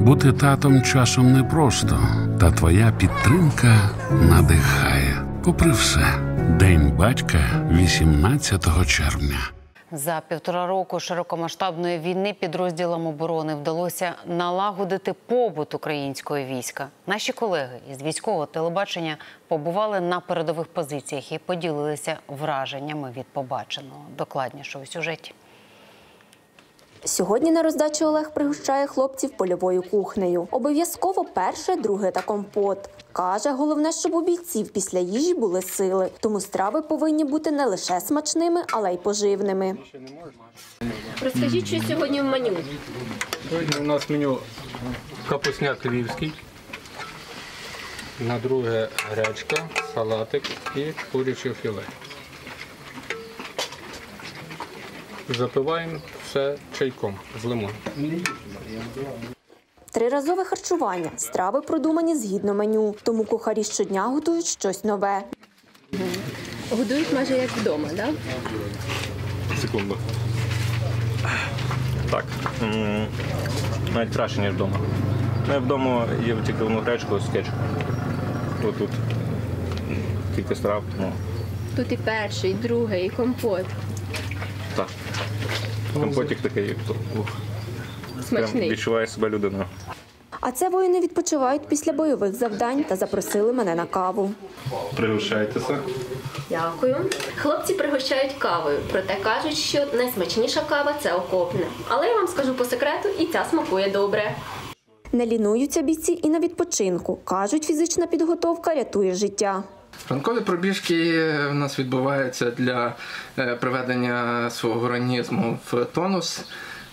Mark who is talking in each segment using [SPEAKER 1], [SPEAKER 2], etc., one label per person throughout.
[SPEAKER 1] Бути татом часом непросто, та твоя підтримка надихає. Попри все, День батька 18 червня.
[SPEAKER 2] За 1,5 року широкомасштабної війни підрозділам оборони вдалося налагодити побут українського війська. Наші колеги із військового телебачення побували на передових позиціях і поділилися враженнями від побаченого. Докладніше у сюжеті.
[SPEAKER 3] Сьогодні на роздачу Олег пригощає хлопців польовою кухнею. Обов'язково перше, друге та компот. Каже, головне, щоб у бійців після їжі були сили. Тому страви повинні бути не лише смачними, але й поживними.
[SPEAKER 4] Розкажіть, що сьогодні в меню?
[SPEAKER 5] Сьогодні у нас меню капусняк львівський, на друге гречка, салатик і куряче філе. Запиваємо все чайком з лимоном.
[SPEAKER 3] Триразове харчування. Страви продумані згідно меню. Тому кухарі щодня готують щось нове.
[SPEAKER 4] Годують майже як вдома, так?
[SPEAKER 6] Секунду. Так, навіть краще, ніж вдома. Я вдома їв тільки одну гречку з кетчупом. Тут кілька страв.
[SPEAKER 4] Тут і перший, і другий, і компот.
[SPEAKER 6] Так. Компотик такий,
[SPEAKER 4] Смачний.
[SPEAKER 6] відчуває себе людиною.
[SPEAKER 3] А це воїни відпочивають після бойових завдань та запросили мене на каву.
[SPEAKER 6] Пригощайтеся.
[SPEAKER 4] Дякую. Хлопці пригощають кавою, проте кажуть, що найсмачніша кава – це окопна. Але я вам скажу по секрету, і ця смакує добре.
[SPEAKER 3] Не лінуються бійці і на відпочинку. Кажуть, фізична підготовка рятує життя.
[SPEAKER 7] Ранкові пробіжки у нас відбуваються для приведення свого організму в тонус.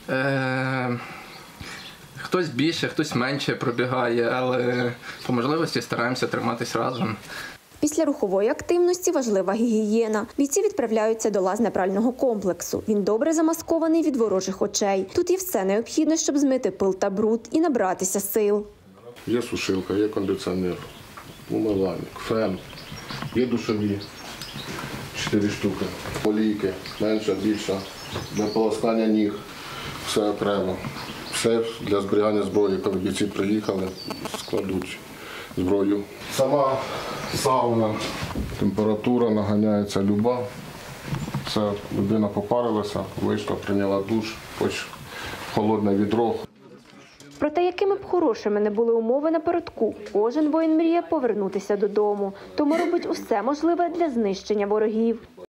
[SPEAKER 7] Хтось більше, хтось менше пробігає, але по можливості стараємося триматись разом.
[SPEAKER 3] Після рухової активності важлива гігієна. Бійці відправляються до лазнепрального комплексу. Він добре замаскований від ворожих очей. Тут є все необхідне, щоб змити пил та бруд і набратися сил.
[SPEAKER 8] Є сушилка, є кондиціонер, умивальник, фен, є душові, 4 штуки, олійки, менша, більша, для полоскання ніг, все окремо. Все для зберігання зброї, коли бійці приїхали, складуть зброю. Сама сауна, температура наганяється люба. Це людина попарилася, вийшла, прийняла душ, хоч холодне відро.
[SPEAKER 3] Проте, якими б хорошими не були умови напередку, кожен воїн мріє повернутися додому. Тому робить усе можливе для знищення ворогів.